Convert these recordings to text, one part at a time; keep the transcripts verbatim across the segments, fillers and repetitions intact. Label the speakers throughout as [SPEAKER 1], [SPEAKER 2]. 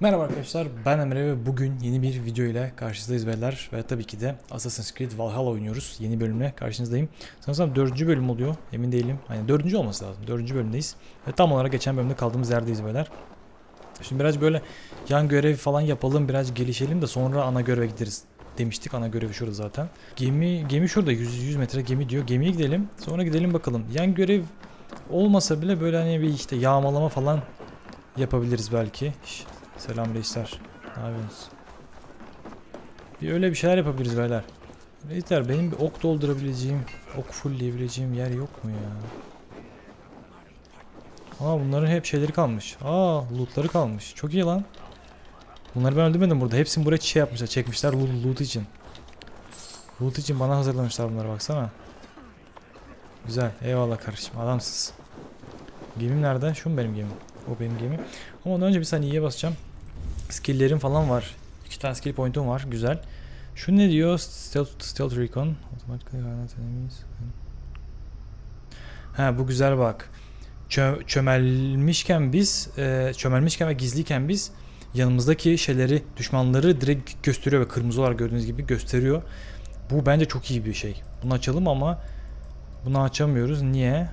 [SPEAKER 1] Merhaba arkadaşlar, ben Emre ve bugün yeni bir video ile karşınızdayız beyler. Ve tabii ki de Assassin's Creed Valhalla oynuyoruz. Yeni bölümle karşınızdayım. Sanırsam dördüncü bölüm oluyor, emin değilim. Hani dördüncü olması lazım, dördüncü bölümdeyiz. Ve tam olarak geçen bölümde kaldığımız yerdeyiz beyler. Şimdi biraz böyle yan görev falan yapalım, biraz gelişelim de sonra ana göreve gideriz demiştik. Ana görevi şurada zaten. Gemi gemi şurada, yüz yüz metre gemi diyor. Gemiye gidelim, sonra gidelim bakalım. Yan görev olmasa bile böyle hani bir işte yağmalama falan yapabiliriz belki. Şş, selam reisler. Ne yapıyorsunuz? Bir öyle bir şeyler yapabiliriz beyler. Reisler, benim bir ok doldurabileceğim, ok fullleyebileceğim yer yok mu ya? Aa, bunların hep şeyleri kalmış. Aa, lootları kalmış. Çok iyi lan. Bunları ben öldürmedim burada. Hepsini buraya şey yapmışlar, çekmişler loot, loot için. Loot için bana hazırlamışlar bunları, baksana. Güzel. Eyvallah kardeşim. Adamsız. Gemim nerede? Şu mu benim gemim? O benim gemim. Ama ondan önce bir saniye iyiye basacağım. Skill'lerim falan var. İki tane skill point'um var. Güzel. Şu ne diyor? Stealth, stealth recon. Ha, bu güzel bak. Çö çömelmişken biz, e, çömelmişken ve gizliyken biz yanımızdaki şeyleri, düşmanları direkt gösteriyor ve kırmızı olarak gördüğünüz gibi gösteriyor. Bu bence çok iyi bir şey. Bunu açalım ama bunu açamıyoruz. Niye?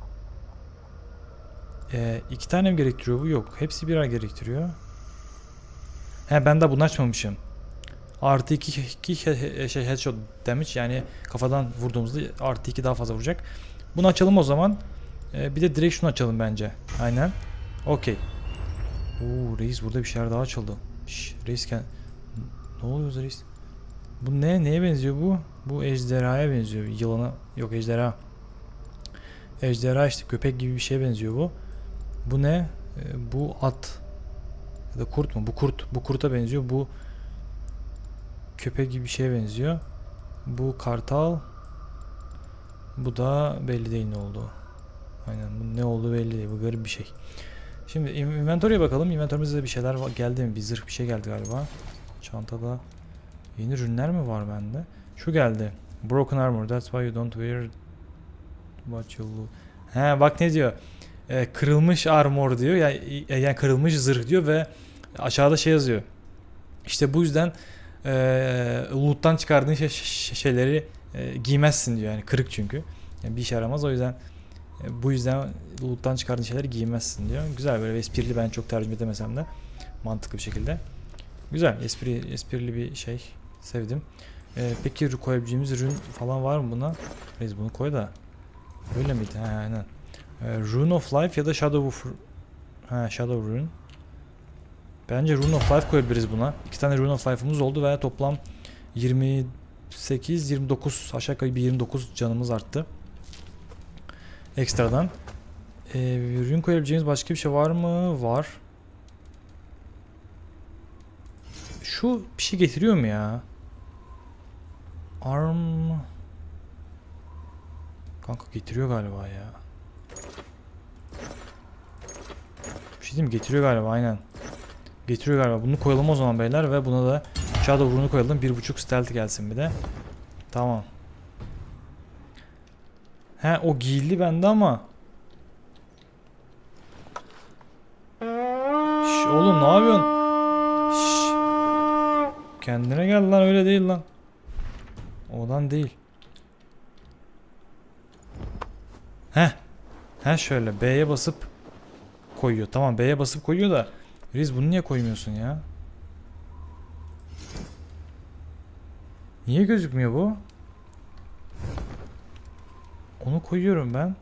[SPEAKER 1] E, iki tane mi gerektiriyor bu? Yok. Hepsi birer gerektiriyor. He, ben de bunu açmamışım. Artı iki, iki şey headshot damage, yani kafadan vurduğumuzda artı iki daha fazla vuracak. Bunu açalım o zaman. Ee, bir de direkt şunu açalım bence. Aynen. Okey. Oo, reis burada bir şeyler daha açıldı. Şş, reis kend... Ne oluyor reis? Bu ne? Neye benziyor bu? Bu ejderhaya benziyor. Yılana... Yok, ejderha. Ejderha işte, köpek gibi bir şeye benziyor bu. Bu ne? Ee, bu at. Ya da kurt mu? Bu kurt. Bu kurta benziyor. Bu köpek gibi bir şeye benziyor. Bu kartal. Bu da belli değil ne oldu. Aynen, bu ne oldu belli değil. Bu garip bir şey. Şimdi inventory'e bakalım. Inventory'mizde bir şeyler geldi mi? Bir zırh bir şey geldi galiba. Çantada yeni ürünler mi var bende? Şu geldi. Broken armor. That's why you don't wear what you look. He, bak ne diyor. Ee, kırılmış armor diyor. Yani, yani kırılmış zırh diyor ve aşağıda şey yazıyor. İşte bu yüzden e, loot'tan çıkardığın şey, şeyleri e, giymezsin diyor. Yani kırık çünkü. Yani bir işe yaramaz, o yüzden e, bu yüzden loot'tan çıkardığın şeyleri giymezsin diyor. Güzel, böyle esprili, ben çok tercih edemesem de mantıklı bir şekilde. Güzel, espri, esprili bir şey. Sevdim. E, peki koyabileceğimiz ürün falan var mı buna? Reis, bunu koy da. Öyle miydi? Ha, aynen. E, Rune of Life ya da Shadow of... Ha, Shadow Rune. Bence Rune of Life koyabiliriz buna. İki tane Rune of Life'ımız oldu ve toplam yirmi sekiz yirmi dokuz, aşağı yukarı bir yirmi dokuz canımız arttı. Ekstradan. Ee, Rune koyabileceğimiz başka bir şey var mı? Var. Şu bir şey getiriyor mu ya? Arm... Kanka getiriyor galiba ya. Bir şey diyeyim mi? Getiriyor galiba, aynen. Getiriyor galiba. Bunu koyalım o zaman beyler ve buna da Shadow Rune'u koyalım. Bir buçuk stealth gelsin bir de. Tamam. He, o giyildi bende ama. Şş, oğlum ne yapıyorsun? Şş. Kendine gel lan, öyle değil lan. Odan değil. He. He, şöyle B'ye basıp koyuyor. Tamam, B'ye basıp koyuyor da Riz, bunu niye koymuyorsun ya? Niye gözükmüyor bu? Onu koyuyorum ben.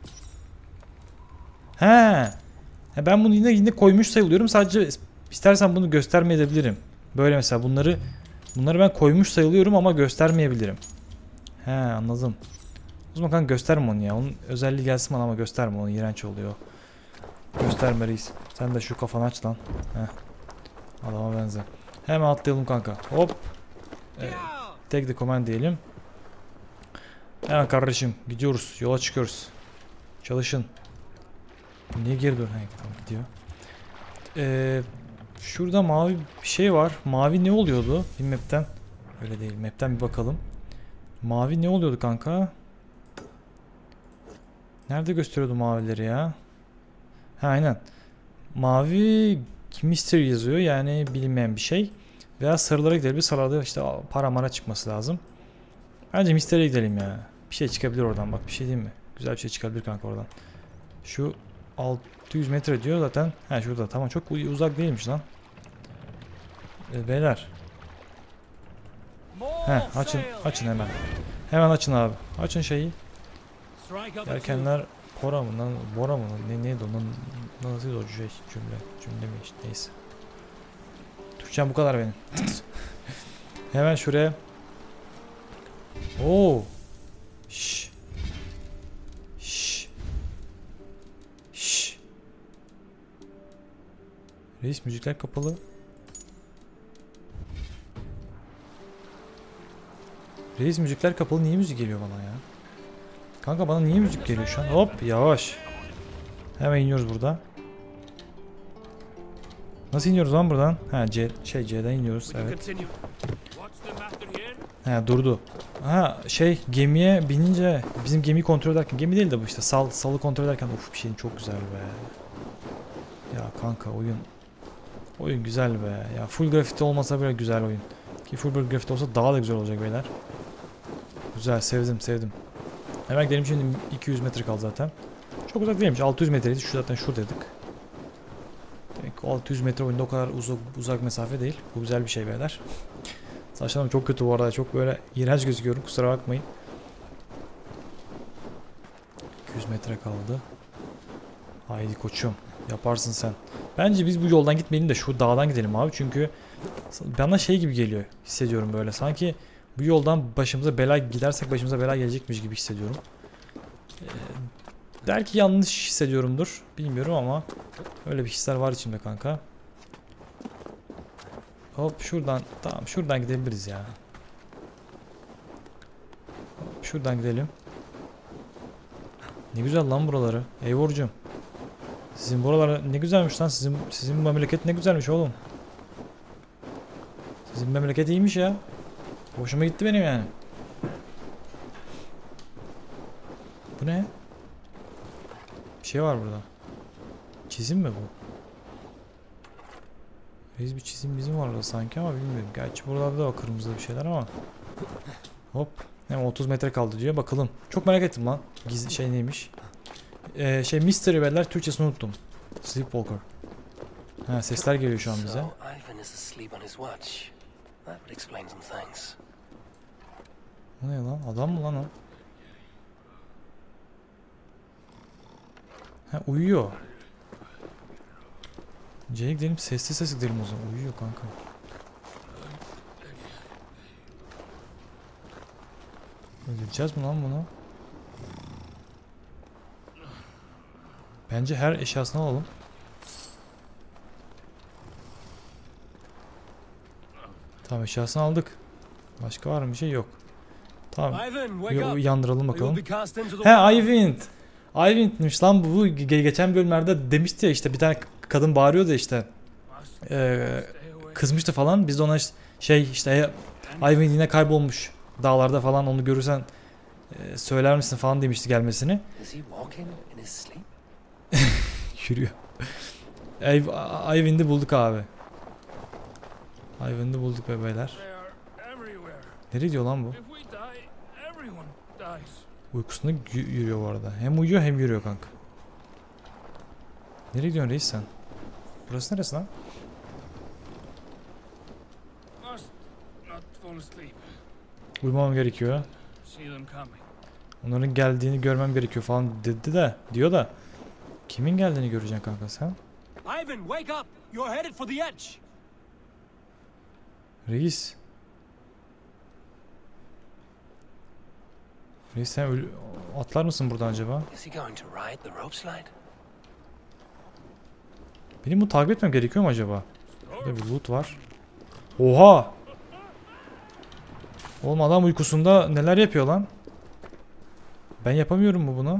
[SPEAKER 1] He. He, ben bunu yine yine koymuş sayılıyorum. Sadece istersen bunu göstermeyebilirim. Böyle mesela bunları bunları ben koymuş sayılıyorum ama göstermeyebilirim. He, anladım. O zaman kanka gösterme onu ya. Onun özelliği gelsin bana ama gösterme onu. İğrenç oluyor. Gösterme reis. Sen de şu kafanı aç lan. Heh. Adama benzer. Hemen atlayalım kanka. Hop. Evet. Take the command diyelim. Hemen kardeşim gidiyoruz. Yola çıkıyoruz. Çalışın. Niye geri dön? He, tamam, gidiyor. Ee, şurada mavi bir şey var. Mavi ne oluyordu? Bir map'ten. Öyle değil. Map'ten bir bakalım. Mavi ne oluyordu kanka? Nerede gösteriyordu mavileri ya? Ha, aynen. Mavi Mystery yazıyor, yani bilinmeyen bir şey. Veya sarılara gidelim. Bir sarılarda işte para mara çıkması lazım. Bence Mystery'e gidelim ya. Bir şey çıkabilir oradan, bak bir şey diyeyim mi? Güzel bir şey çıkabilir kanka oradan. Şu altı yüz metre diyor zaten. Ha şurada, tamam, çok uzak değilmiş lan. E, beyler. Heh, açın açın hemen. Hemen açın abi. Açın şeyi. Yelkenler Bora mı lan? Bora mı lan? Ne, neydi o? Nasıl o şey, cümle? Cümle mi işte, neyse. Türkçem bu kadar benim. Hemen şuraya. Oo. Şş. Şş. Şş. Reis, müzikler kapalı. Reis, müzikler kapalı, niye müzik geliyor bana ya? Kanka bana niye müzik geliyor şu an? Hop, yavaş. Hemen iniyoruz burada. Nasıl iniyoruz lan buradan? Ha C şey C'den iniyoruz, evet. Ha durdu. Ha şey, gemiye binince bizim gemiyi kontrol ederken, gemi değil de bu işte sal salı kontrol ederken, uf bir şeyin çok güzel be. Ya kanka oyun oyun güzel be. Ya full grafiti olmasa bile güzel oyun. Ki full grafiti olsa daha da güzel olacak beyler. Güzel, sevdim sevdim. Hemen gidelim, şimdi iki yüz metre kaldı zaten. Çok uzak değilmiş, altı yüz metreydi, şu zaten şuradaydık. Demek ki altı yüz metre oyunda o kadar uzak, uzak mesafe değil. Bu güzel bir şey beyler. Saçlarım çok kötü bu arada, çok böyle iğrenç gözüküyorum, kusura bakmayın. iki yüz metre kaldı. Haydi koçum, yaparsın sen. Bence biz bu yoldan gitmeyelim de şu dağdan gidelim abi, çünkü bana şey gibi geliyor, hissediyorum böyle. Sanki bu yoldan başımıza bela gidersek başımıza bela gelecekmiş gibi hissediyorum. Ee, belki yanlış hissediyorumdur, bilmiyorum ama öyle bir hisler var içimde kanka. Hop şuradan, tamam şuradan gidebiliriz ya. Hop, şuradan gidelim. Ne güzel lan buraları. Eyvorcum. Sizin buralar ne güzelmiş lan. Sizin sizin memleket ne güzelmiş oğlum. Sizin memleket iyiymiş ya. Hoşuma gitti benim yani. Bu ne? Bir şey var burada. Çizim mi bu? Reis, bir çizim bizim var orada sanki ama bilmiyorum. Gerçi buralarda da var kırmızı bir şeyler ama. Hop. Hem otuz metre kaldı diyor. Bakalım. Çok merak ettim lan. Gizli şey neymiş? Ee, şey Mystery Bell'ler, Türkçesini unuttum. Sleepwalker. Ha, sesler geliyor şu an bize. O ne lan? Adam mı lan o? Ha, uyuyor. C'ye gidelim, sessiz sessiz gidelim o zaman. Uyuyor kanka. Öldüreceğiz mi lan bunu? Bence her eşyasını alalım. Tamam, eşyasını aldık. Başka var mı bir şey? Yok. Tamam. Yandıralım bakalım. He, Ivywind. Ivywind'miş lan bu. Bu geçen bölümlerde demişti ya, işte bir tane kadın bağırıyordu işte. Ee, kızmıştı falan. Biz de ona işte, şey işte Ivywind yine kaybolmuş dağlarda falan, onu görürsen e, söyler misin falan demişti gelmesini. Yürüyor. Iwind'i bulduk abi. Iwind'i bulduk bebeler. Nereye gidiyor lan bu? Uykusunda yürüyor bu arada. Hem uyuyor hem yürüyor kanka. Nereye gidiyorsun reis sen? Burası neresi lan? Uyumam gerekiyor. Onların geldiğini görmem gerekiyor falan dedi de, diyor da. Kimin geldiğini göreceksin kanka sen?
[SPEAKER 2] Ivan, wake up. You're headed for the edge.
[SPEAKER 1] Reis. Reis sen öl atlar mısın buradan acaba? Benim bu takip etmem gerekiyor mu acaba? Burada bir loot var. Oha! Oğlum adam uykusunda neler yapıyor lan? Ben yapamıyorum mu bunu?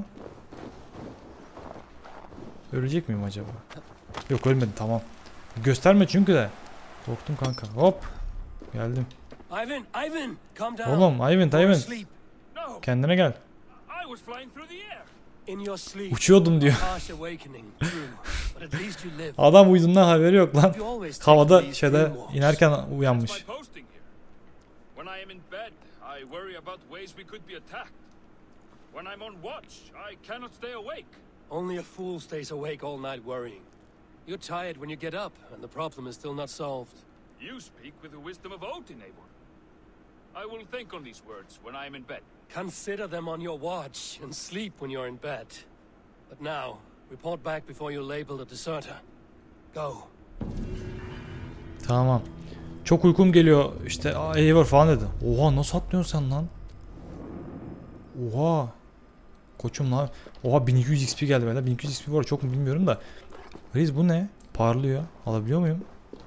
[SPEAKER 1] Ölecek miyim acaba? Yok, ölmedim, tamam. Gösterme çünkü de. Korktum kanka. Hop. Geldim.
[SPEAKER 2] Ivan, Ivan, calm down.
[SPEAKER 1] Oğlum, Ivan, Ivan. Kendine gel.
[SPEAKER 2] In your sleep,
[SPEAKER 1] uçuyordum diyor.
[SPEAKER 2] But at least you live.
[SPEAKER 1] Adam uyuduğundan haberi yok lan.
[SPEAKER 2] You always take
[SPEAKER 1] Havada
[SPEAKER 2] these
[SPEAKER 1] şeyde
[SPEAKER 2] dream walks.
[SPEAKER 1] inerken
[SPEAKER 3] That's
[SPEAKER 1] uyanmış.
[SPEAKER 3] my posting here. When I am in bed, I worry about ways we could be attacked. When I'm on watch, I cannot stay awake.
[SPEAKER 2] Only a fool stays awake all night worrying. You're tired when you get up, and the problem is still not solved.
[SPEAKER 3] You speak with the wisdom of Odin, Eivor. I will think on these words when I am in bed.
[SPEAKER 2] Consider them on your watch and sleep when you're in bed. But now, report back before you're labeled a deserter. Go.
[SPEAKER 1] Tamam. Çok uykum geliyor işte Eivor falan dedi. Oha nasıl atlıyorsun sen lan? Oha. Koçum lan. Oha bin iki yüz X P geldi böyle. bin iki yüz X P var çok mu bilmiyorum da. Reis bu ne? Parlıyor. Alabiliyor muyum?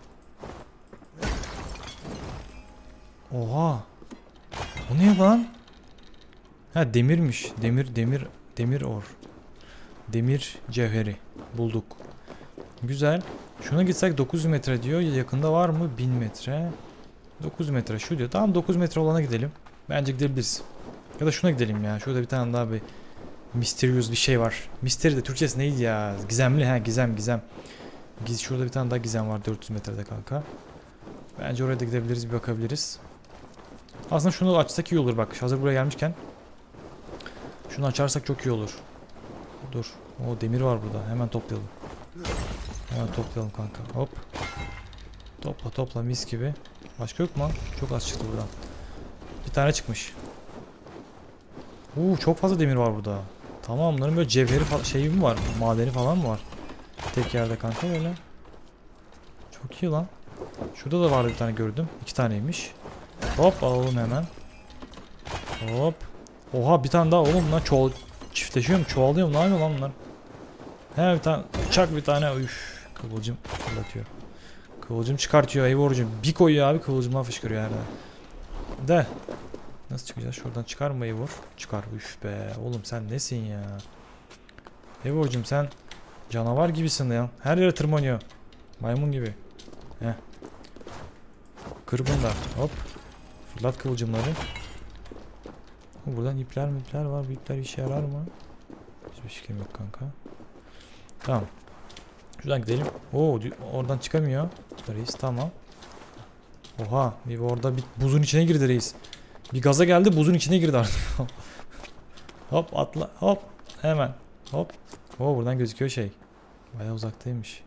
[SPEAKER 1] Oha. O ne lan? Ha demirmiş. Demir demir demir or. Demir cevheri bulduk. Güzel. Şuna gitsek dokuz metre diyor. Yakında var mı? bin metre. dokuz metre şu diyor. Tamam dokuz metre olana gidelim. Bence gidebiliriz. Ya da şuna gidelim ya. Şurada bir tane daha bir mysterious bir şey var. Mystery de Türkçesi neydi ya? Gizemli ha gizem gizem. Giz şurada bir tane daha gizem var dört yüz metrede kanka. Bence oraya da gidebiliriz bir bakabiliriz. Aslında şunu açsak iyi olur bak. Hazır buraya gelmişken. Şunu açarsak çok iyi olur. Dur. O demir var burada. Hemen toplayalım. Hemen toplayalım kanka. Hop. Topla topla mis gibi. Başka yok mu? Çok az çıktı buradan. Bir tane çıkmış. Uuu çok fazla demir var burada. Tamam bunların böyle cevheri falan şeyi mi var? Madeni falan mı var? Tek yerde kanka böyle. Çok iyi lan. Şurada da vardı bir tane gördüm. İki taneymiş. Hop alalım hemen. Hop. Oha bir tane daha oğlum bunlar çoğal çiftleşiyor mu? Çoğalıyor mu? Ne yapıyor lan bunlar? He bir tane çak bir tane üf kıvılcım fırlatıyor. Kıvılcım çıkartıyor Eivor'cum. Bir koyuyor abi kıvılcımdan fışkırıyor herhalde. De. Nasıl çıkacağız? Şuradan çıkar mı Eivor? Çıkar. Üf be. Oğlum sen nesin ya? Eivor'cum sen canavar gibisin ya. Her yere tırmanıyor. Maymun gibi. Heh. Kır bunu da. Hop. Fırlat kıvılcımları. Buradan ipler ipler var. Bu ipler işe yarar mı? Hiçbir şeyim yok kanka. Tamam. Şuradan gidelim. Oo, oradan çıkamıyor. Reis tamam. Oha, bir orada bir buzun içine girdi reis. Bir gaza geldi, buzun içine girdi artık. Hop atla, hop. Hemen. Hop. Oo, buradan gözüküyor şey. Bayağı uzaktaymış.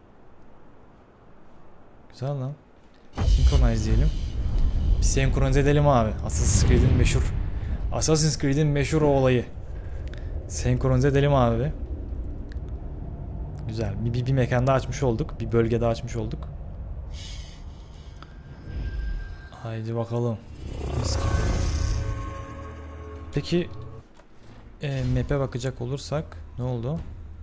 [SPEAKER 1] Güzel lan. Synchronize diyelim. Bir senkronize edelim abi. Assassin's Creed'in meşhur Assassin's Creed'in meşhur o olayı. Senkronize edelim abi. Güzel. Bir, bir, bir mekan daha açmış olduk. Bir bölge daha açmış olduk. Haydi bakalım. Peki e, map'e bakacak olursak ne oldu?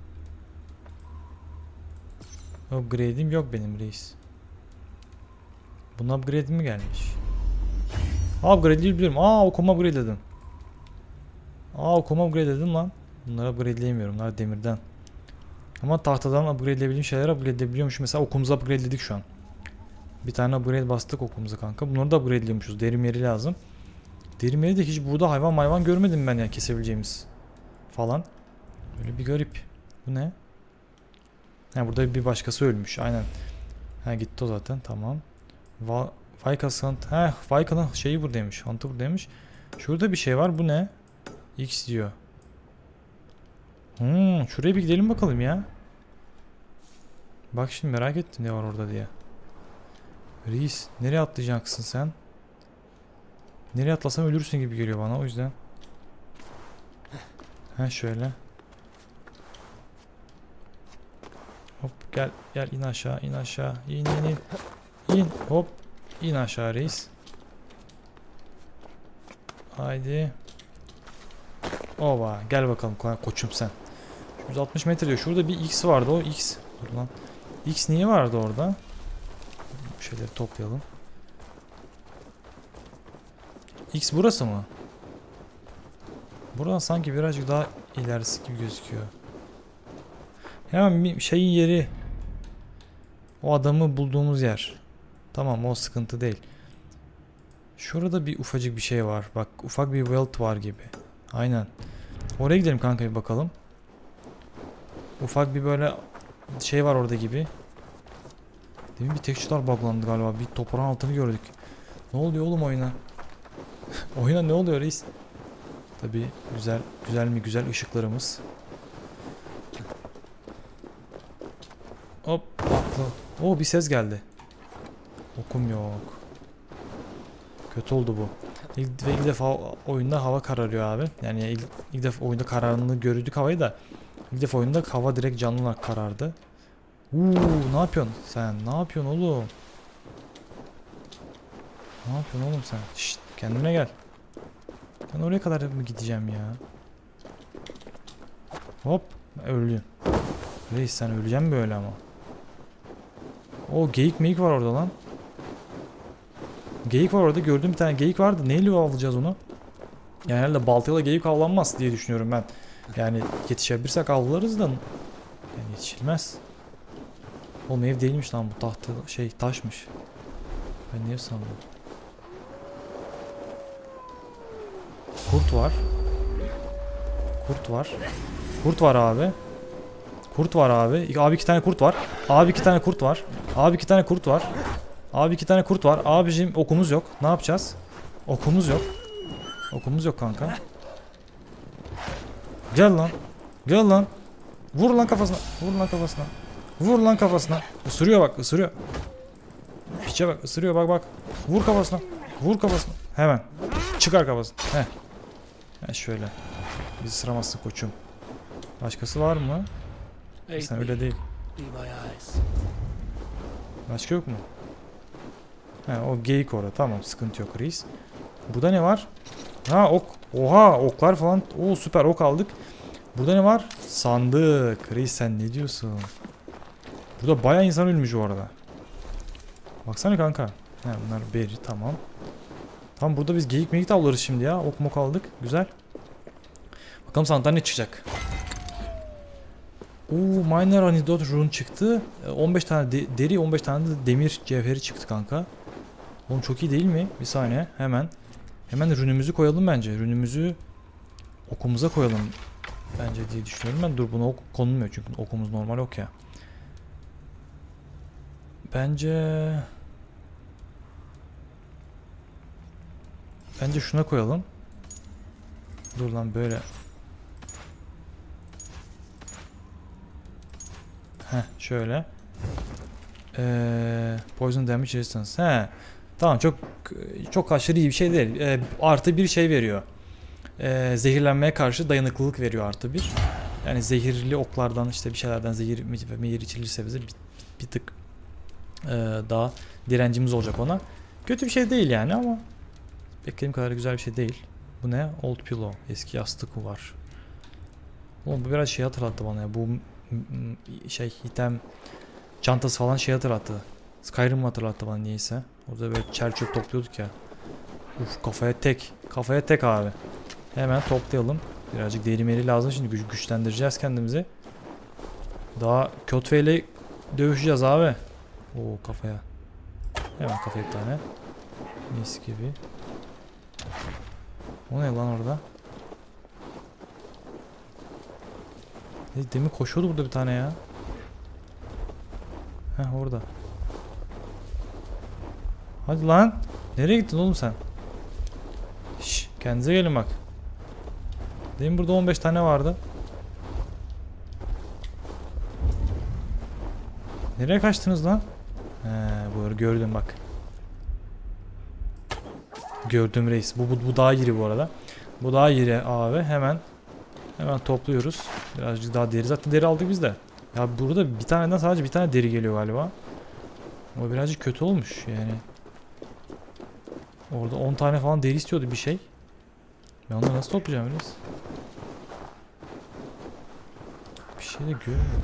[SPEAKER 1] Upgrade'im yok benim reis. Bunun upgrade'i mi gelmiş? Upgrade değil biliyorum. Aa okuma upgrade dedim. Aa okuma upgrade dedim lan. Bunları upgradeleyemiyorum. Bunlar demirden. Ama tahtadan upgradelediğim şeyler upgradebiliyormuş. Mesela okumuzu upgradeledik şu an. Bir tane upgrade bastık okumuza kanka. Bunları da upgradeleymişiz. Derim yeri lazım. Derim yeri de hiç burada hayvan hayvan görmedim ben ya kesebileceğimiz. Falan. Böyle bir garip. Bu ne? Ha burada bir başkası ölmüş. Aynen. Ha gitti o zaten. Tamam. Va Vaykas Hunt. Ha Vaykas'ın şeyi buradaymış. Hunt'ı buradaymış. Şurada bir şey var. Bu ne? X diyor. Hmm, şuraya bir gidelim bakalım ya. Bak şimdi merak ettim ne var orada diye. Reis nereye atlayacaksın sen? Nereye atlasam ölürsün gibi geliyor bana o yüzden. Ha şöyle. Hop gel gel in aşağı in aşağı in in in. İn hop in aşağı reis. Haydi. Ova gel bakalım koçum sen. yüz altmış metre diyor. Şurada bir X vardı o X. Dur lan. X niye vardı orada? Bu şeyleri toplayalım. X burası mı? Buradan sanki birazcık daha ilerisi gibi gözüküyor. Hemen bir şeyin yeri. O adamı bulduğumuz yer. Tamam o sıkıntı değil. Şurada bir ufacık bir şey var. Bak ufak bir wealth var gibi. Aynen. Oraya gidelim kanka bir bakalım. Ufak bir böyle şey var orada gibi. Demin bir tekstürler buglandı galiba. Bir toprağın altını gördük. Ne oluyor oğlum oyuna? Oyuna ne oluyor reis? Tabi güzel güzel mi güzel ışıklarımız. Hop aklı. Oo bir ses geldi. Okum yok. Kötü oldu bu. İlk, ve ilk defa oyunda hava kararıyor abi. Yani ilk, ilk defa oyunda kararını gördük havayı da. İlk defa oyunda hava direkt canlı olarak karardı. Uuu ne yapıyorsun sen? Ne yapıyorsun oğlum? Ne yapıyorsun oğlum sen? Şşt kendine gel. Ben oraya kadar mı gideceğim ya? Hop öldün. Reis sen öleceksin böyle ama. O geyik meyik var orada lan. Geyik var orada. Gördüğüm bir tane geyik vardı. Neyle avlayacağız onu? Yani herhalde baltayla geyik avlanmaz diye düşünüyorum ben. Yani yetişebilirsek avlarız da. Yani yetişilmez. Oğlum ev değilmiş lan bu tahta şey taşmış. Ben niye sandım? Kurt var. Kurt var. Kurt var abi. Kurt var abi. Abi iki tane kurt var. Abi iki tane kurt var. Abi iki tane kurt var. Abi iki tane kurt var. Abicim okumuz yok. Ne yapacağız? Okumuz yok. Okumuz yok kanka. Gel lan. Gel lan. Vur lan kafasına. Vur lan kafasına. Vur lan kafasına. Isırıyor bak ısırıyor. Piçe bak ısırıyor bak bak. Vur kafasına. Vur kafasına. Hemen. Çıkar kafasına. Heh. Heh şöyle. Bizi ısıramazsın koçum. Başkası var mı? Sen öyle değil. Başka yok mu? He o geyik orada. Tamam sıkıntı yok reis. Burada ne var? Ha ok. Oha oklar falan. Oo süper ok aldık. Burada ne var? Sandık. Reis sen ne diyorsun? Burada bayağı insan ölmüş o arada. Baksana kanka. He bunlar beri tamam. Tamam burada biz geyik meyik avlarız şimdi ya. Ok mok aldık. Güzel. Bakalım sandıktan ne çıkacak. Oo miner antidote rune çıktı. on beş tane de deri on beş tane de demir cevheri çıktı kanka. Oğlum çok iyi değil mi? Bir saniye hemen. Hemen rünümüzü koyalım bence. Rünümüzü okumuza koyalım. Bence diye düşünüyorum ben. Dur buna ok konulmuyor çünkü okumuz normal ok ya. Bence Bence şuna koyalım. Dur lan böyle. Heh şöyle. Ee, poison damage resistance. He. Tamam çok çok aşırı iyi bir şey değil. Ee, artı bir şey veriyor. Ee, zehirlenmeye karşı dayanıklılık veriyor artı bir. Yani zehirli oklardan işte bir şeylerden zehir ve mehir içilirse bize bir, bir tık e, daha direncimiz olacak ona. Kötü bir şey değil yani ama beklediğim kadar güzel bir şey değil. Bu ne? Old pillow. Eski yastık var. Oğlum bu biraz şey hatırlattı bana ya. Bu şey item çantası falan şey hatırlattı. Skyrim hatırlattı bana niyeyse. Orada böyle çer çöp topluyorduk ya. Uf kafaya tek. Kafaya tek abi. Hemen toplayalım. Birazcık deri meri lazım şimdi güç güçlendireceğiz kendimizi. Daha Kötve ile dövüşeceğiz abi. Oo kafaya. Hemen kafaya bir tane. Mis gibi. O ne lan orada? Demin koşuyordu burada bir tane ya. Heh orada. Hadi lan. Nereye gittin oğlum sen? Şş, kendinize gelin bak. Demin burada on beş tane vardı. Nereye kaçtınız lan? He, bu gördüm bak. Gördüm reis. Bu, bu, bu daha iri bu arada. Bu daha iri abi. Hemen hemen topluyoruz. Birazcık daha deri. Zaten deri aldık biz de. Ya burada bir taneden sadece bir tane deri geliyor galiba. O birazcık kötü olmuş yani. Orada on tane falan deri istiyordu bir şey. Ben onları nasıl toplayacağım reis? Bir şey de görmüyorum.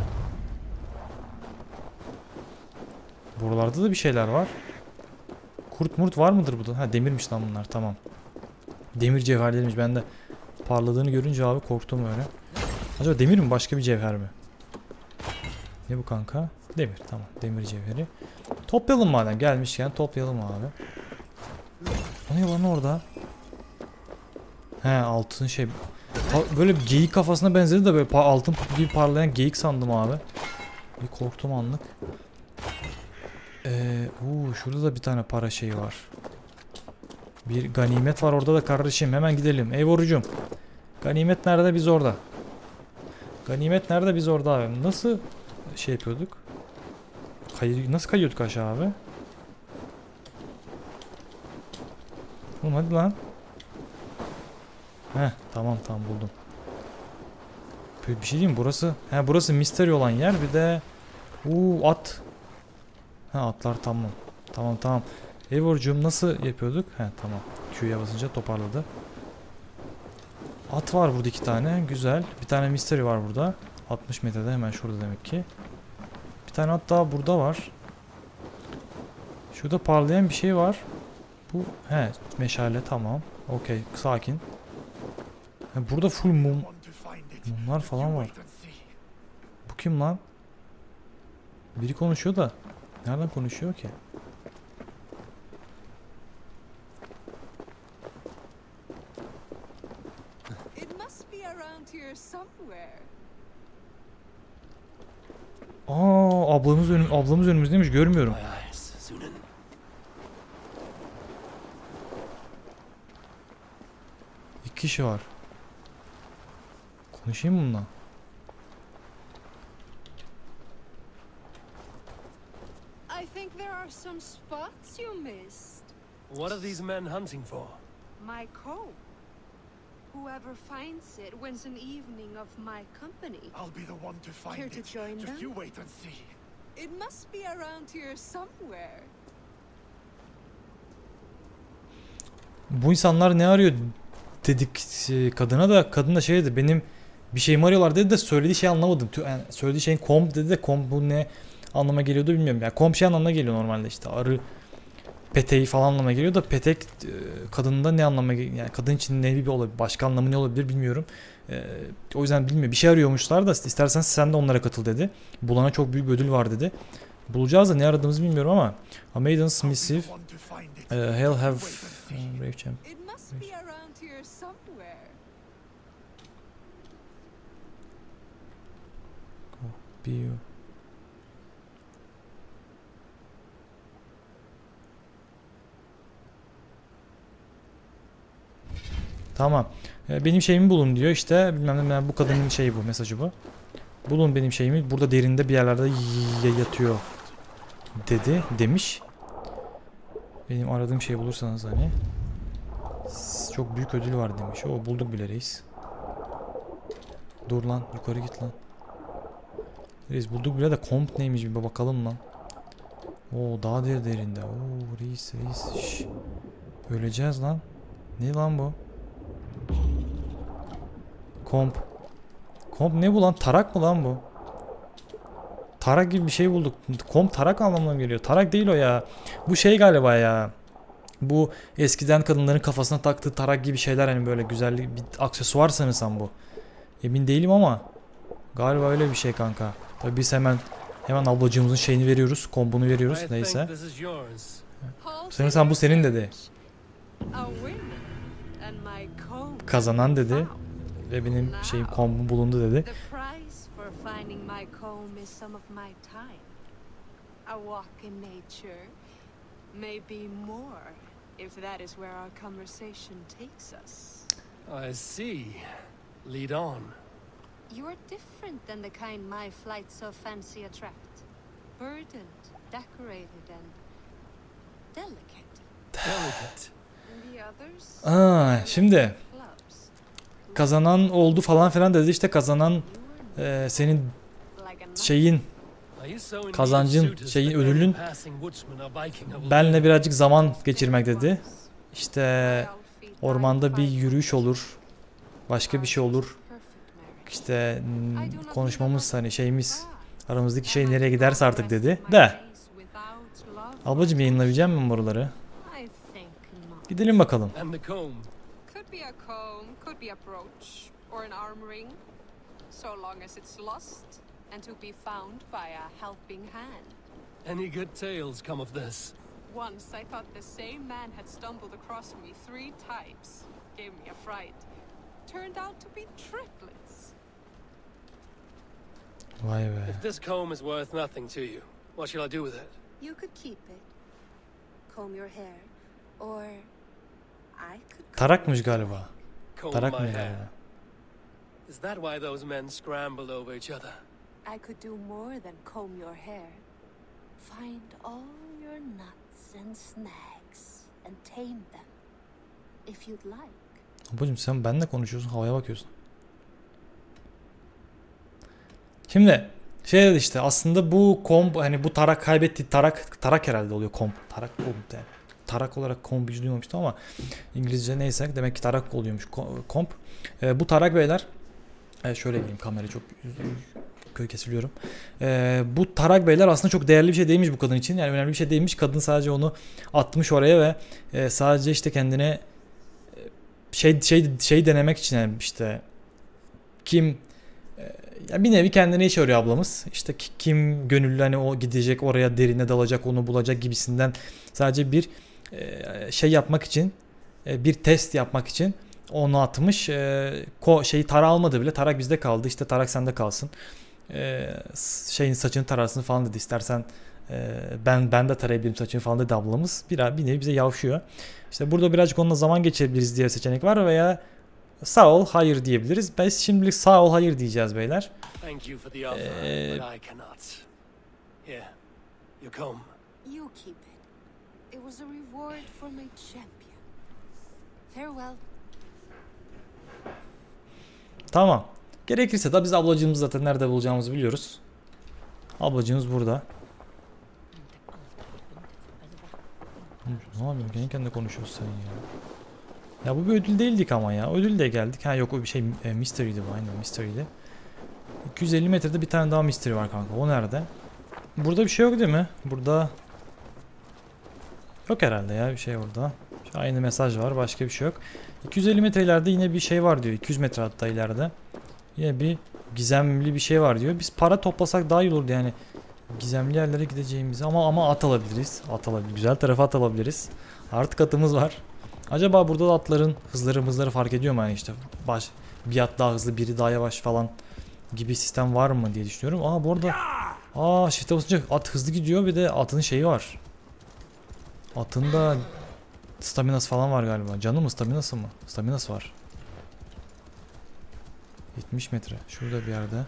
[SPEAKER 1] Buralarda da bir şeyler var. Kurt murt var mıdır burada? Ha demirmiş lan bunlar tamam. Demir cevherleriymiş. Ben de parladığını görünce abi korktum öyle. Acaba demir mi başka bir cevher mi? Ne bu kanka? Demir tamam demir cevheri. Toplayalım madem gelmişken toplayalım abi. O ne lan orada? He altın şey. Böyle geyik kafasına benzedi de böyle altın gibi parlayan geyik sandım abi. Bir korktum anlık. Ee, uu, şurada da bir tane para şeyi var. Bir ganimet var orada da kardeşim. Hemen gidelim. Ey vurucum. Ganimet nerede? Biz orada. Ganimet nerede? Biz orada abi. Nasıl şey yapıyorduk? Kay Nasıl kayıyorduk aşağı abi? Oğlum hadi lan. Heh, tamam tamam buldum. Bir şey diyeyim mi? Burası. He burası misteri olan yer. Bir de uuu at. Ha atlar tamam. Tamam tamam. Evor'cum nasıl yapıyorduk? He tamam. Q'ya basınca toparladı. At var burada iki tane. Güzel. Bir tane misteri var burada. altmış metrede hemen şurada demek ki. Bir tane at daha burada var. Şurada parlayan bir şey var. Bu he meşale tamam. Okey sakin. Ha, burada full mum. Mumlar falan var. Bu kim lan? Biri konuşuyor da. Nereden konuşuyor ki? Aa ablamız önüm ablamız önümüzdeymiş görmüyorum.
[SPEAKER 2] My eyes, Sunan.
[SPEAKER 1] İki kişi var. Konuşayım mı bununla?
[SPEAKER 4] I think there are some spots you missed.
[SPEAKER 2] What are these men hunting for?
[SPEAKER 4] My comb. Whoever finds it wins an evening of my company.
[SPEAKER 5] I'll be the one to find
[SPEAKER 4] Care to
[SPEAKER 5] it.
[SPEAKER 4] join
[SPEAKER 5] Just
[SPEAKER 4] them?
[SPEAKER 5] you wait and see.
[SPEAKER 4] It must be around here somewhere.
[SPEAKER 1] Bu insanlar ne arıyor dedik e, kadına da kadın da şey dedi benim bir şeyimi arıyorlar dedi de söylediği şey anlamadım. Yani söylediği şeyin komp dedi de komp bu ne anlama geliyordu bilmiyorum. Yani komp şey anlamına geliyor normalde işte arı peteği falan anlamına geliyor da petek e, kadında ne anlama yani kadın için ne bir olabilir başka anlamı ne olabilir bilmiyorum. E, o yüzden bilmiyorum bir şey arıyormuşlar da istersen sen de onlara katıl dedi. Bulana çok büyük bir ödül var dedi. Bulacağız da ne aradığımızı bilmiyorum ama A Maiden's Missive uh, Hell have uh, Brave Champ.
[SPEAKER 4] It must be around here somewhere.
[SPEAKER 1] Bir Tamam. Ee, benim şeyimi bulun diyor işte bilmem ne bu kadının şeyi bu mesajı bu. Bulun benim şeyimi burada derinde bir yerlerde yatıyor dedi demiş. Benim aradığım şeyi bulursanız hani çok büyük ödül var demiş. O bulduk bile reis. Dur lan yukarı git lan. Reis bulduk bile de komp neymiş bir bakalım lan. Oo daha der derinde. Oo reis reis. Şş. Öleceğiz lan. Ne lan bu? Komp. Komp ne bu lan? Tarak mı lan bu? Tarak gibi bir şey bulduk. Komp tarak anlamına geliyor. Tarak değil o ya. Bu şey galiba ya. Bu eskiden kadınların kafasına taktığı tarak gibi şeyler hani böyle güzellik bir aksesuar sanırsam bu. Emin değilim ama galiba öyle bir şey kanka. Tabii biz hemen hemen ablacığımızın şeyini veriyoruz. Kombunu veriyoruz.
[SPEAKER 2] I
[SPEAKER 1] Neyse.
[SPEAKER 2] think this is yours.
[SPEAKER 1] Sanırsam bu senin dedi.
[SPEAKER 4] A winner and my comb
[SPEAKER 1] Kazanan dedi.
[SPEAKER 4] found.
[SPEAKER 1] Ve benim şeyim kombum bulundu dedi.
[SPEAKER 4] The prize for finding my comb is some of my time. A walk in nature, maybe more, if that is where our conversation takes us.
[SPEAKER 2] I see. Lead on.
[SPEAKER 4] You are different than the kind my flights of fancy attract. Burdened, decorated, and delicate.
[SPEAKER 2] Delicate.
[SPEAKER 4] And the others?
[SPEAKER 1] Aa, şimdi
[SPEAKER 4] Clubs.
[SPEAKER 1] kazanan oldu falan filan dedi işte kazanan e, senin
[SPEAKER 4] Like a
[SPEAKER 1] şeyin
[SPEAKER 2] Are you so in need of
[SPEAKER 1] Kazancın,
[SPEAKER 2] suitors
[SPEAKER 1] şeyin,
[SPEAKER 2] that every
[SPEAKER 1] ödülün
[SPEAKER 2] passing woodsman or Viking will
[SPEAKER 1] benle
[SPEAKER 2] win?
[SPEAKER 1] birazcık zaman geçirmek dedi. İşte ormanda bir yürüyüş olur. Başka bir şey olur. İşte hmm, konuşmamız hani şeyimiz aramızdaki şey nereye giderse artık dedi. De ablacım yayınlayabilecek miyim buraları? Gidelim bakalım.
[SPEAKER 2] And the comb.
[SPEAKER 4] Could be a comb, could be a brooch, or an arm ring. So long as it's lost and to be found by a helping hand.
[SPEAKER 2] Any good tales come of this?
[SPEAKER 4] Once I thought the same man had stumbled across me three times. Gave me a fright. Turned out to be triplets.
[SPEAKER 1] Vay be.
[SPEAKER 2] If this comb is worth nothing to you, what shall I do with it?
[SPEAKER 4] You could keep it. Comb your hair. Or I could comb
[SPEAKER 1] Tarakmış
[SPEAKER 4] your
[SPEAKER 1] galiba.
[SPEAKER 4] hair.
[SPEAKER 2] Comb
[SPEAKER 1] Tarak
[SPEAKER 2] my
[SPEAKER 1] mı
[SPEAKER 2] hair.
[SPEAKER 1] galiba?
[SPEAKER 2] Is that why those men scrambled over each other?
[SPEAKER 4] I could do more than comb your hair. Find all your nuts and snags and tame them. If you'd like.
[SPEAKER 1] Babacım sen benimle konuşuyorsun, havaya bakıyorsun. Şimdi şey dedi işte aslında bu komp hani bu tarak kaybetti tarak tarak herhalde oluyor komp. Tarak komp yani. Tarak olarak komp hiç duymamıştım ama İngilizce neyse demek ki tarak oluyormuş komp. Ee, bu tarak beyler e, şöyle geleyim kamerayı çok köy kesiliyorum. Ee, bu tarak beyler aslında çok değerli bir şey değilmiş bu kadın için. Yani önemli bir şey değilmiş. Kadın sadece onu atmış oraya ve e, sadece işte kendine şey şey şey denemek için yani işte kim ya bir nevi kendine iş arıyor ablamız. İşte kim gönüllü hani o gidecek oraya derine dalacak onu bulacak gibisinden sadece bir e, şey yapmak için e, bir test yapmak için onu atmış. E, ko şeyi tara almadı bile. Tarak bizde kaldı. İşte tarak sende kalsın. E, şeyin saçını tararsın falan dedi. İstersen e, ben ben de tarayabilirim saçını falan dedi ablamız. Bir, bir nevi bize yavşıyor. İşte burada birazcık onunla zaman geçirebiliriz diye seçenek var veya sağ ol hayır diyebiliriz. Biz şimdilik sağ ol hayır diyeceğiz beyler.
[SPEAKER 2] Thank you for the offer,
[SPEAKER 1] Eh.
[SPEAKER 2] but I cannot. Here, your comb.
[SPEAKER 4] You keep it. It was a reward for my champion. Farewell.
[SPEAKER 1] Tamam. Gerekirse de biz ablacığımızı zaten nerede bulacağımızı biliyoruz. Ablacığımız burada. Ne yapıyorsun? Kendi kendine konuşuyorsun sen ya. Ya bu bir ödül değildik ama ya. Ödül de geldik. Ha yok o bir şey e, mystery'di bu. Aynen mystery'di. iki yüz elli metrede bir tane daha mystery var kanka. O nerede? Burada bir şey yok değil mi? Burada yok herhalde ya bir şey orada. Şu aynı mesaj var. Başka bir şey yok. iki yüz elli metre ileride yine bir şey var diyor. iki yüz metre hatta ileride. Yine bir gizemli bir şey var diyor. Biz para toplasak daha iyi olurdu yani. Gizemli yerlere gideceğimiz ama ama at alabiliriz. At alabiliriz. Güzel tarafa at alabiliriz. Artık atımız var. Acaba burada da atların hızları hızları fark ediyor mu yani işte baş bir at daha hızlı biri daha yavaş falan gibi sistem var mı diye düşünüyorum. Aa bu arada aa shift'e basınca at hızlı gidiyor bir de atın şeyi var. Atın da staminası falan var galiba. Canı mı staminası mı? Staminası var. yetmiş metre. Şurada bir yerde.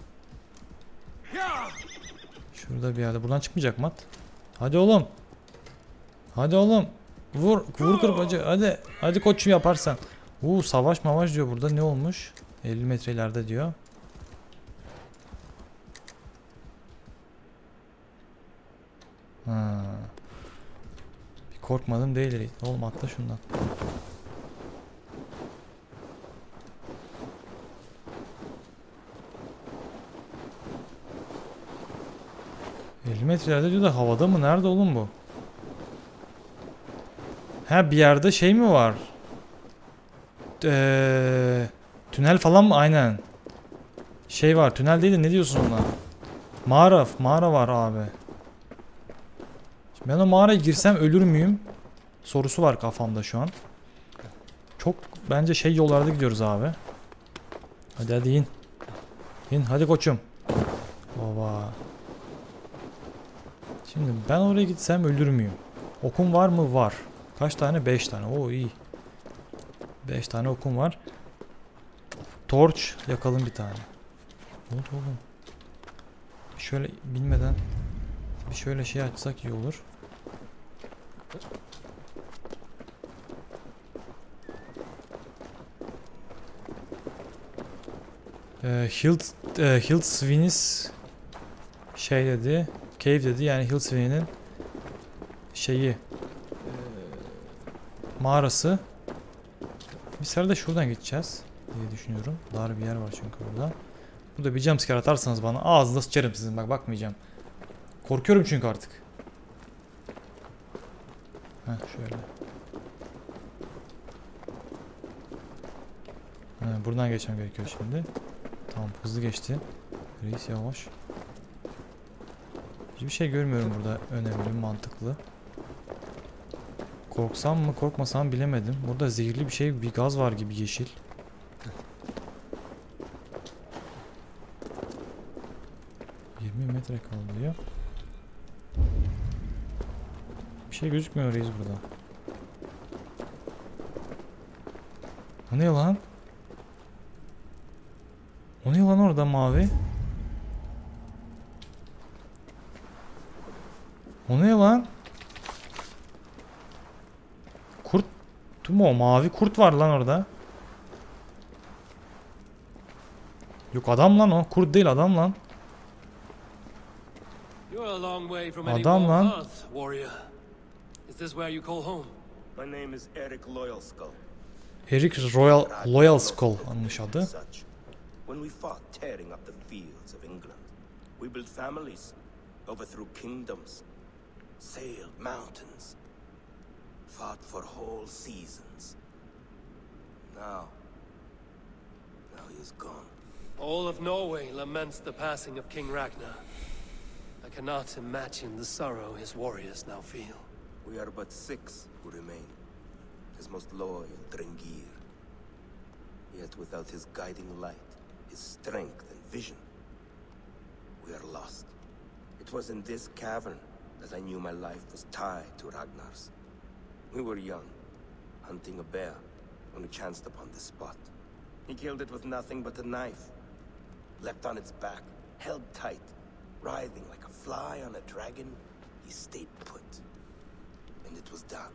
[SPEAKER 1] Şurada bir yerde. Buradan çıkmayacak mı at? Hadi oğlum. Hadi oğlum. Vur. Vur kırbacı. Hadi. Hadi koçum yaparsan. Uuu savaş mavaş diyor burada. Ne olmuş? elli metre ileride diyor. Ha. Bir korkmadım değil. Oğlum atla şundan. elli metrelerde diyor da havada mı? Nerede oğlum bu? Ha bir yerde şey mi var? Ee, tünel falan mı? Aynen. Şey var. Tünel değil de ne diyorsun ona? Mağara. Mağara var abi. Şimdi ben o mağaraya girsem ölür müyüm? Sorusu var kafamda şu an. Çok bence şey yollarda gidiyoruz abi. Hadi hadi in. İn hadi koçum. Baba. Şimdi ben oraya gitsem ölür müyüm? Okum var mı? Var. Kaç tane? beş tane. Oo iyi. beş tane okum var. Torç yakalım bir tane. Ne oldu oğlum? Şöyle bilmeden bir şöyle şey açsak iyi olur. Ee, Hilt e, Hildsvin's şey dedi. Cave dedi. Yani Hildsvin'in şeyi e, mağarası. Bir sefer de şuradan gideceğiz diye düşünüyorum. Dar bir yer var çünkü burada. Burada bir jumpscare atarsanız bana ağzınıza sıçarım sizin. Bak bakmayacağım. Korkuyorum çünkü artık. Heh şöyle. He, buradan geçmem gerekiyor şimdi. Tamam hızlı geçti. Reis yavaş. Hiçbir şey görmüyorum burada önemli, mantıklı. Korksam mı korkmasam bilemedim. Burada zehirli bir şey, bir gaz var gibi yeşil. metre kaldı diyor. Bir şey gözükmüyor reis burada. O ne lan? O ne lan orada mavi? O ne lan? Kurt mu o? Mavi kurt var lan orada. Yok adam lan o. Kurt değil adam lan.
[SPEAKER 2] You're a long way from any
[SPEAKER 1] Adam
[SPEAKER 2] warm
[SPEAKER 1] lan.
[SPEAKER 2] hearth, warrior. Is this where you call home?
[SPEAKER 5] My name is Eric Loyalskull.
[SPEAKER 1] Eric Royal Loyal Skull anmış adı.
[SPEAKER 5] Such. When we fought tearing up the fields of England, we built families, overthrew kingdoms, sailed mountains, fought for whole seasons. Now, now he is gone.
[SPEAKER 2] All of Norway laments the passing of King Ragnar. I cannot imagine the sorrow his warriors now feel.
[SPEAKER 5] We are but six who remain. His most loyal Drengir. Yet without his guiding light, his strength and vision, we are lost. It was in this cavern that I knew my life was tied to Ragnar's. We were young, hunting a bear, when we chanced upon this spot. He killed it with nothing but a knife. Leapt on its back, held tight, writhing like a fly on a dragon, he stayed put. And it was done.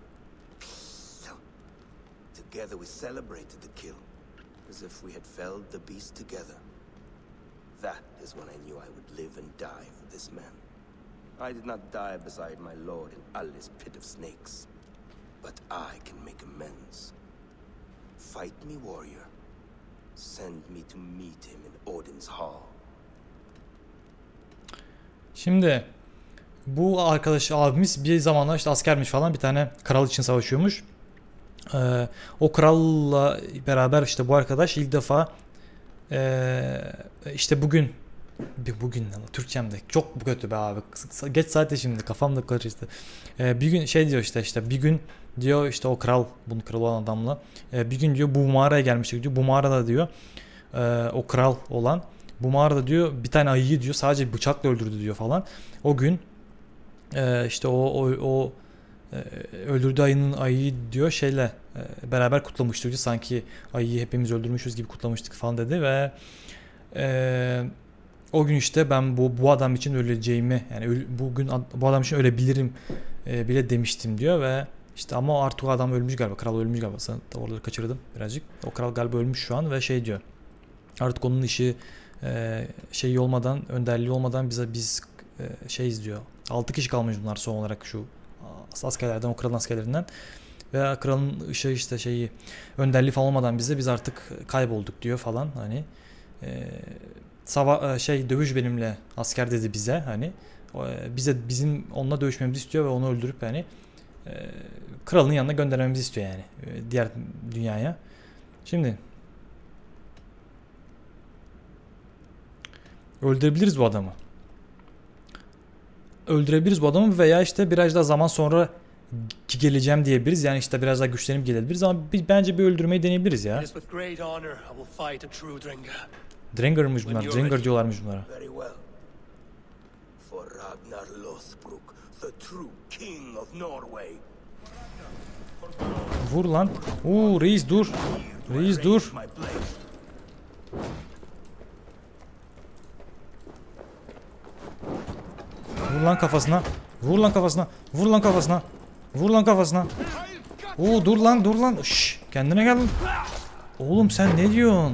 [SPEAKER 5] Together we celebrated the kill, as if we had felled the beast together. That is when I knew I would live and die for this man. I did not die beside my lord in Ali's pit of snakes, but I can make amends. Fight me, warrior. Send me to meet him in Odin's hall.
[SPEAKER 1] Şimdi bu arkadaş abimiz bir zamanlar işte askermiş falan, bir tane kral için savaşıyormuş. Ee, o kralla beraber işte bu arkadaş ilk defa ee, işte bugün bugün Türkçemde çok kötü be abi, geç saatte şimdi kafam da karıştı. Ee, bir gün şey diyor işte işte bir gün diyor işte o kral, bunun kralı olan adamla ee, bir gün diyor bu mağaraya gelmiştik diyor. Bu mağarada diyor ee, o kral olan bu mağarada diyor bir tane ayıyı diyor sadece bıçakla öldürdü diyor falan. O gün ee, işte o o, o öldürdüğü ayının ayıyı diyor şeyle e, beraber kutlamıştık diyor. Sanki ayıyı hepimiz öldürmüşüz gibi kutlamıştık falan dedi ve e, o gün işte ben bu bu adam için öleceğimi, yani öl, bugün bu adam için ölebilirim e, bile demiştim diyor ve işte ama artık o adam ölmüş galiba, kral ölmüş galiba, sana da oraları kaçırdım birazcık. O kral galiba ölmüş şu an ve şey diyor artık onun işi e, şey olmadan, önderliği olmadan bize biz e, şeyiz diyor. altı kişi kalmış bunlar son olarak şu askerlerden, o kralın askerlerinden ve kralın ışığı işte şeyi önderliği falan olmadan bize biz artık kaybolduk diyor falan hani e, sava şey dövüş benimle asker dedi bize hani e, bize bizim onunla dövüşmemizi istiyor ve onu öldürüp yani e, kralın yanına göndermemizi istiyor yani e, diğer dünyaya. Şimdi öldürebiliriz bu adamı. Öldürebiliriz bu adamı veya işte biraz daha zaman sonra geleceğim diyebiliriz. Yani işte biraz daha güçlenip gelebiliriz ama biz bence bir öldürmeyi deneyebiliriz ya. Drenger'mış bunlar. Drenger diyorlarmış bunlara.
[SPEAKER 5] Very well. For Ragnar Lothbrok, the true king of Norway.
[SPEAKER 1] Vur lan. Uuu reis dur. Reis dur. Vur lan kafasına. Vur lan kafasına. Vur lan kafasına. Vur lan kafasına. Oo dur lan dur lan. Şşş, kendine gel. Oğlum sen ne diyorsun?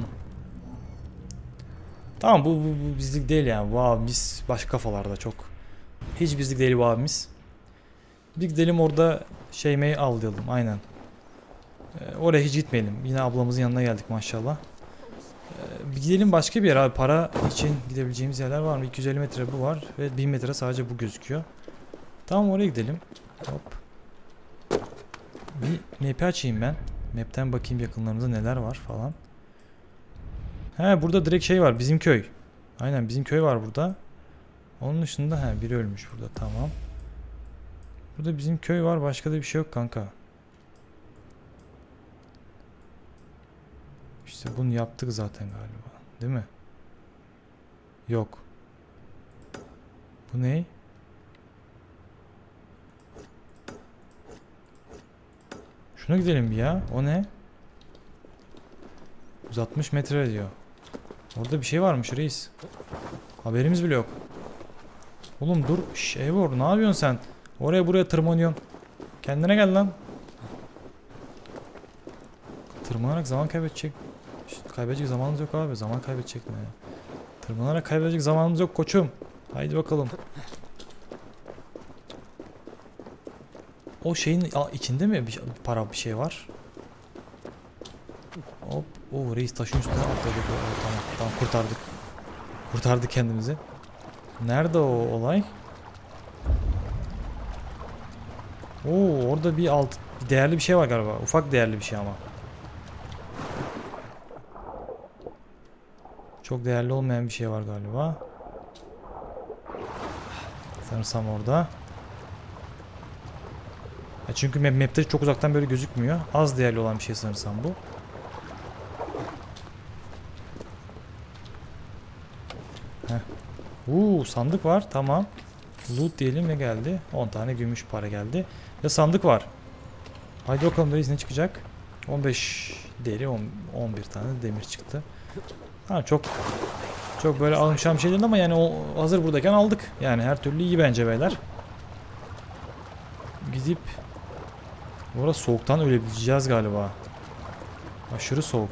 [SPEAKER 1] Tamam bu, bu, bu bizlik değil yani. Bu abimiz başka kafalarda çok. Hiç bizlik değil bu abimiz. Bir gidelim orada şeymeyi avlayalım aynen. Ee, oraya hiç gitmeyelim. Yine ablamızın yanına geldik maşallah. Ee, bir gidelim başka bir yer abi. Para için gidebileceğimiz yerler var mı? iki yüz elli metre bu var ve bin metre sadece bu gözüküyor. Tamam oraya gidelim. Hop. Bir map'i açayım ben. Map'ten bakayım yakınlarımızda neler var falan. He burada direkt şey var, bizim köy. Aynen bizim köy var burada. Onun dışında he biri ölmüş burada, tamam. Burada bizim köy var, başka da bir şey yok kanka. İşte bunu yaptık zaten galiba, değil mi? Yok. Bu ne? Şuna gidelim bir ya. O ne? yüz altmış metre diyor. Orada bir şey varmış reis. Haberimiz bile yok. Oğlum dur. Şş, Eivor ne yapıyorsun sen? Oraya buraya tırmanıyorsun. Kendine gel lan. Tırmanarak zaman kaybedecek. İşte kaybedecek zamanımız yok abi. Zaman kaybedecek ne ya? Tırmanarak kaybedecek zamanımız yok koçum. Haydi bakalım. O şeyin içinde mi bir para bir şey var? Hop. Oo reis taşın üstüne atladık. Oo, tamam tamam kurtardık. Kurtardık kendimizi. Nerede o olay? Oo orada bir alt bir değerli bir şey var galiba. Ufak değerli bir şey ama. Çok değerli olmayan bir şey var galiba. Sanırsam orada. Ya çünkü map, map'te çok uzaktan böyle gözükmüyor. Az değerli olan bir şey sanırsam bu. Heh. Uuu sandık var tamam. Loot diyelim ne geldi? on tane gümüş para geldi. Ya sandık var. Haydi bakalım reis ne çıkacak? on beş deri on bir tane demir çıktı. Ha çok çok böyle almışam bir şey değil ama yani o hazır buradayken aldık. Yani her türlü iyi bence beyler. Gidip orası soğuktan ölebileceğiz galiba. Aşırı soğuk.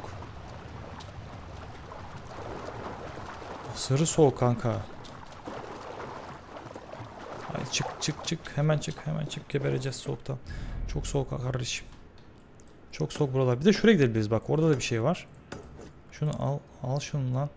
[SPEAKER 1] Aşırı soğuk kanka. Hadi çık çık çık hemen çık hemen çık gebereceğiz soğuktan. Çok soğuk kardeşim. Çok soğuk buralar. Bir de şuraya gidebiliriz bak orada da bir şey var. Şunu al al şunu lan.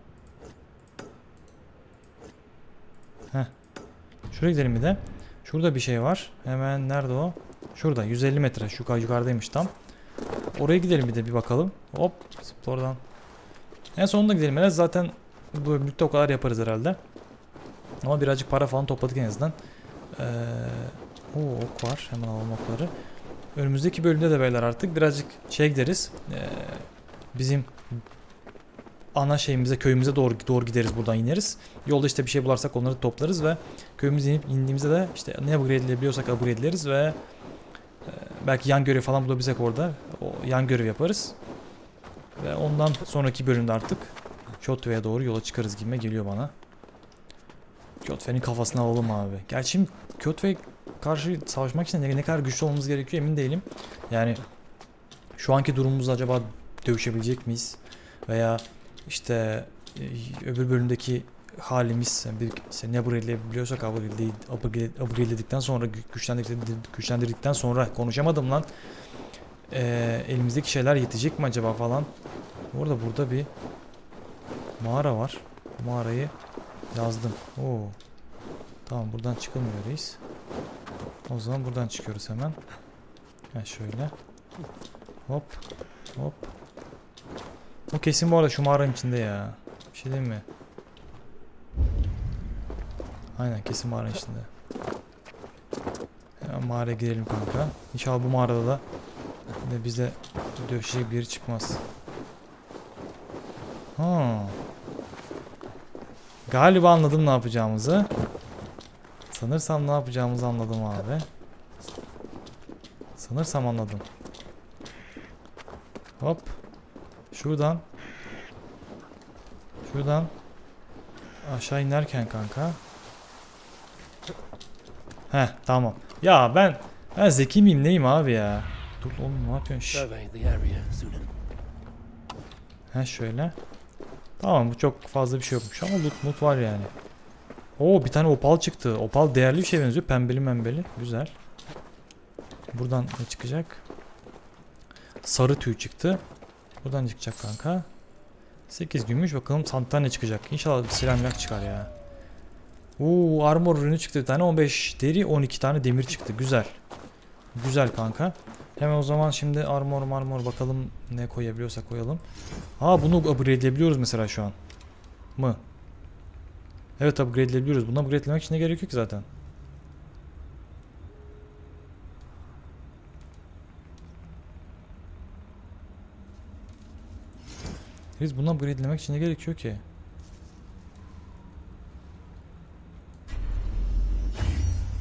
[SPEAKER 1] Heh. Şuraya gidelim bir de. Şurada bir şey var. Hemen nerede o? Şurada yüz elli metre. Şu yukarıdaymış tam. Oraya gidelim bir de bir bakalım. Hop zıpla oradan. En sonunda gidelim. Evet, zaten bu bölümlükte o kadar yaparız herhalde. Ama birazcık para falan topladık en azından. Ee, o ok var. Hemen alalım okları. Önümüzdeki bölümde de beyler artık birazcık şey gideriz. Ee, bizim ana şeyimize, köyümüze doğru doğru gideriz, buradan ineriz. Yolda işte bir şey bularsak onları toplarız ve köyümüze inip indiğimizde de işte ne upgrade edebiliyorsak upgrade ederiz ve e, belki yan görev falan bulabilsek orada o yan görev yaparız. Ve ondan sonraki bölümde artık Kjotve'ye doğru yola çıkarız gibime geliyor bana. Kjotve'nin kafasını alalım abi. Gerçi şimdi Kjotve'ye karşı savaşmak için ne, ne kadar güçlü olmamız gerekiyor emin değilim. Yani şu anki durumumuzda acaba dövüşebilecek miyiz? Veya işte öbür bölümdeki halimiz bir işte ne upgrade'leyebiliyorsak upgrade'ledikten sonra güçlendirdikten sonra konuşamadım lan. Ee, elimizdeki şeyler yetecek mi acaba falan. Bu arada burada bir mağara var. Mağarayı yazdım. Oo. Tamam buradan çıkılmıyor reis. O zaman buradan çıkıyoruz hemen. Ha şöyle. Hop. Hop. O kesin bu arada şu mağaranın içinde ya. Bir şey değil mi? Aynen kesin mağaranın içinde. Hemen mağaraya girelim kanka. İnşallah bu mağarada da bize dövüşecek biri çıkmaz. Ha. Galiba anladım ne yapacağımızı. Sanırsam ne yapacağımızı anladım abi. Sanırsam anladım. Hop. Şuradan. Şuradan. Aşağı inerken kanka. Heh tamam. Ya ben ben zeki miyim neyim abi ya? Dur oğlum ne yapıyorsun? Şşş. Heh şöyle. Tamam bu çok fazla bir şey yokmuş ama loot loot var yani. Oo bir tane opal çıktı. Opal değerli bir şey benziyor. Pembeli membeli. Güzel. Buradan ne çıkacak? Sarı tüy çıktı. Buradan çıkacak kanka. sekiz gümüş bakalım sandıktan ne çıkacak. İnşallah bir silah çıkar ya. Oo armor ürünü çıktı bir tane. on beş deri on iki tane demir çıktı. Güzel. Güzel kanka. Hemen o zaman şimdi armor marmor bakalım ne koyabiliyorsak koyalım. Ha bunu upgrade edebiliyoruz mesela şu an. Mı? Evet upgrade edebiliyoruz. Bunu upgrade etmek için ne gerekiyor ki zaten? Biz bunu upgrade'lemek için ne gerekiyor ki?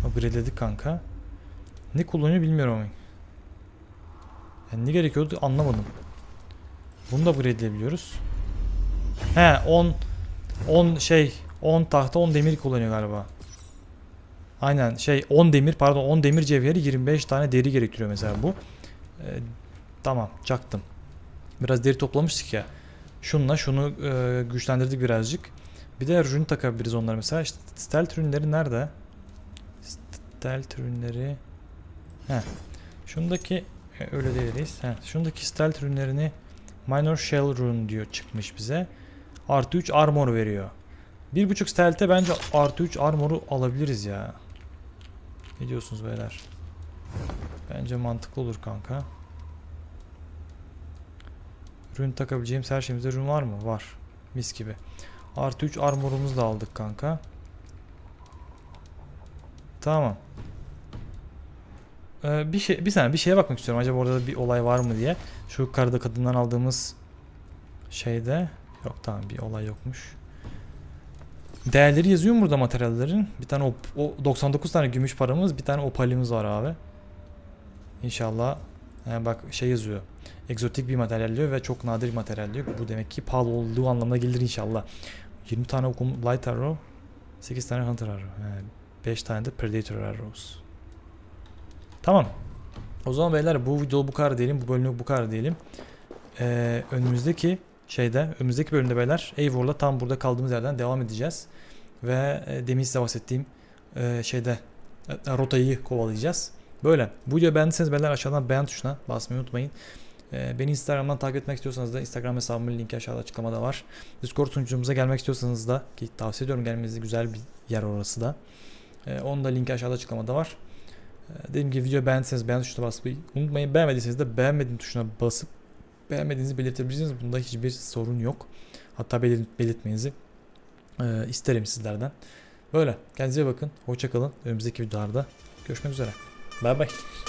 [SPEAKER 1] Upgrade'ledik kanka. Ne kullanıyor bilmiyorum ama. Yani ne gerekiyordu anlamadım. Bunu da upgrade'leyebiliyoruz. He on on şey on tahta on demir kullanıyor galiba. Aynen şey on demir pardon on demir cevheri yirmi beş tane deri gerektiriyor mesela bu. Ee, tamam çaktım. Biraz deri toplamıştık ya. Şununla şunu e, güçlendirdik birazcık. Bir de rune takabiliriz onlara mesela. İşte stealth rune'leri nerede? Stealth rune'leri. He. Şundaki e, öyle değiliz. He. Şundaki stealth rune'lerini minor shell rune diyor çıkmış bize. Artı üç armor veriyor. bir buçuk stealth'e bence artı üç armor'u alabiliriz ya. Ne diyorsunuz beyler? Bence mantıklı olur kanka. Rune takabileceğimiz her şeyimizde rune var mı? Var. Mis gibi. Artı üç armor'umuzu da aldık kanka. Tamam. Ee, bir şey bir saniye bir şeye bakmak istiyorum. Acaba orada bir olay var mı diye. Şu karıda kadından aldığımız şeyde yok tamam bir olay yokmuş. Değerleri yazıyor mu burada materyallerin? Bir tane o, o doksan dokuz tane gümüş paramız, bir tane opalimiz var abi. İnşallah. Yani bak şey yazıyor. Egzotik bir materyal diyor ve çok nadir bir materyal diyor. Bu demek ki pahalı olduğu anlamına gelir inşallah. yirmi tane okum light arrow, sekiz tane hunter arrow. Yani beş tane de predator arrows. Tamam. O zaman beyler bu video bu kadar diyelim. Bu bölümlük bu kadar diyelim. Ee, önümüzdeki şeyde, önümüzdeki bölümde beyler Eivor'la tam burada kaldığımız yerden devam edeceğiz. Ve e, demin size bahsettiğim e, şeyde e, rotayı kovalayacağız. Böyle. Bu videoyu beğendiyseniz beyler aşağıdan beğen tuşuna basmayı unutmayın. E, beni Instagram'dan takip etmek istiyorsanız da Instagram hesabımın linki aşağıda açıklamada var. Discord sunucumuza gelmek istiyorsanız da ki tavsiye ediyorum gelmenizi, güzel bir yer orası da. E, onun da linki aşağıda açıklamada var. E, dediğim gibi videoyu beğendiyseniz beğen tuşuna basmayı unutmayın. Beğenmediyseniz de beğenmediğim tuşuna basıp beğenmediğinizi belirtebilirsiniz. Bunda hiçbir sorun yok. Hatta belirt belirtmenizi e, isterim sizlerden. Böyle. Kendinize bakın. Hoşça kalın. Önümüzdeki videolarda görüşmek üzere. Bye bye.